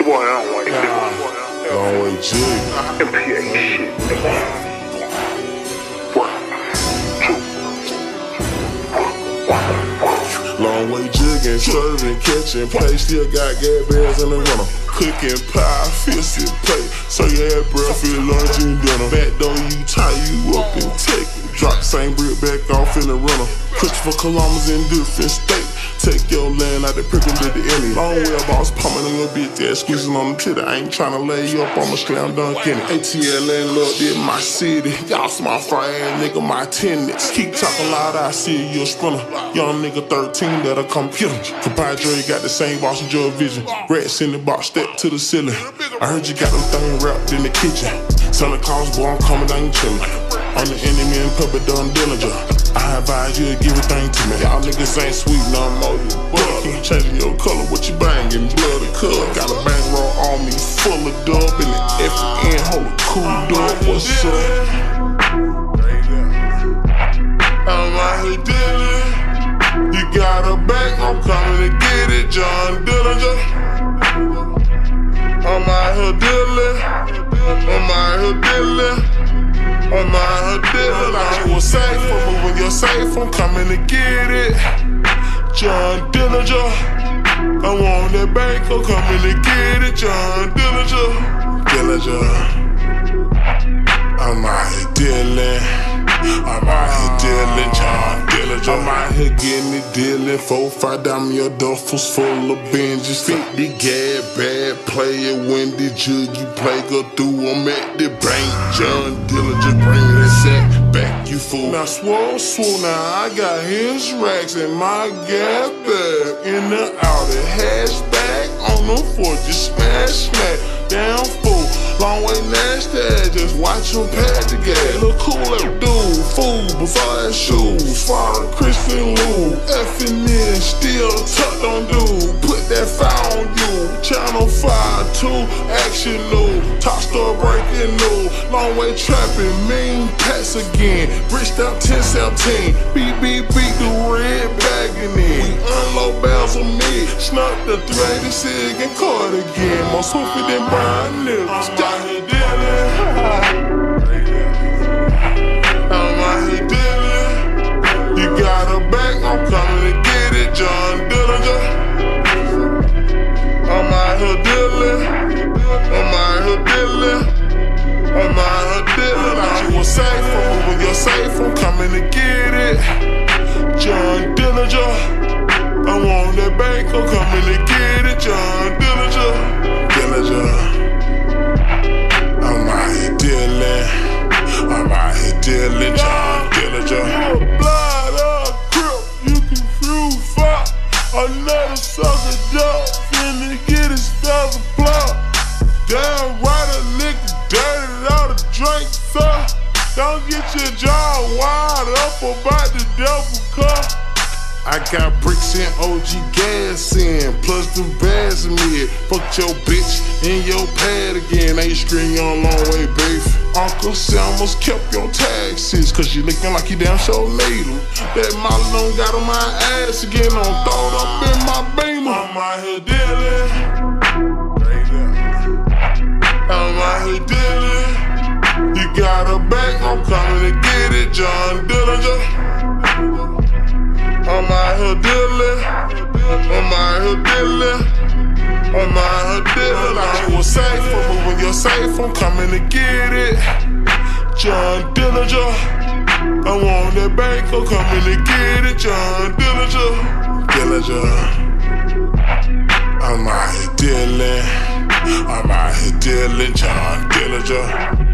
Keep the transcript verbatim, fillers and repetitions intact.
boy, I don't like that. Long way jig. M P A shit. Long way jigging, serving, catching play. Still got gas bags in the runner. Cooking pie, fist it play. So you had breakfast, lunch, and dinner. Back door, you tie you up and take it. Drop the same brick back off in the runner. Cook for kilometers in different states. Take your land out the prick and did the enemy. Long way boss pumping on your bitch ass, squeezing on the titty. I ain't tryna lay you up, I'ma slam dunk in it. A T L landlord did my city. Y'all small fry ass nigga, my tenants. Keep talking loud, I see you a sprinter. Young nigga thirteen that'll come kill him. Compadre got the same boss and your vision. Rats in the box, step to the ceiling. I heard you got them things wrapped in the kitchen. Santa Claus, boy, I'm coming down chillin'. I'm the enemy in public, done diligent. I advise you to give everything to me. Y'all niggas ain't sweet no more. You butter. Keep changing your color, what you bangin'? Blood or color. Got a bankroll on me full of dub in the F N. Hold a cool dub. What's up? I'm out here dealing. You got a back, I'm coming to get it, John Dillinger. I'm out here dealing. I'm out here dealing. I'm out here dealing. I was safe, I'm moving your safe, I'm coming to get it. John Dillinger, I want that bank, I'm coming to get it. John Dillinger, Dillinger. I'm out here dealing. I'm out here dealing, John Dillinger. I'm out here getting it dealing. Four, five diamond, your duffels full of binges. fifty gab, bad player. When did jug you play? Go through, I'm at the bank. John Dillinger, bring that sack back, you fool. Now swole, swole, now I got his racks in my gap bag. In the outer hatchback, on the floor, just smash, smash. Down fool, long way nasty, just watch him pad the gas. Look cool like dude, fool, bizarre shoes. Father Christian Lou, effing in, still tucked on dude. Put that fire on you, channel five two, action new. Top store breaking new, long way trapping, mean pets again. Bridged up ten seventeen, beat, beat, beat the red bagging in. We unload bells on me, snuck the three eighty-six and caught again. Most hoopy than Brian Nichols. I'm out here dealing. I'm out here dealing. You got a back, I'm coming to get it, John Dillinger. I'm out here dealing. I'm out here dealing. I'm out here dealing. I was safe, I'm moving your safe, I'm coming to get it. John Dillinger. I want that bank, I'm coming to get it, John Dillinger. Dillinger. I'm out here dealing. I'm out here dealing, John Dillinger. Blood up, crip, you can prove fuck. Another sucker dog, finna get his feather plug. Damn right, a nigga dirty out of drink, sir. Don't get your jaw wide up about the double cup. I got bricks and O G gas in, plus the bags in me. Fuck your bitch in your pad again. Now you scream on long way, beef. Uncle Sam must kept your taxes, cause you looking like you damn sure need them. That molly done got on my ass again, on throwed up in my beamer. I'm out here dealing. I'm out here dealing. You got a back, I'm coming to get it, John Dillinger. I'm out here dealing. I'm out here dealing. I'm out here dealing. I was safe, I'm moving your safe, I'm coming to get it. John Dillinger. I want that bank, I'm coming to get it. John Dillinger. Dillinger. I'm out here dealing. I'm out here dealing, John Dillinger.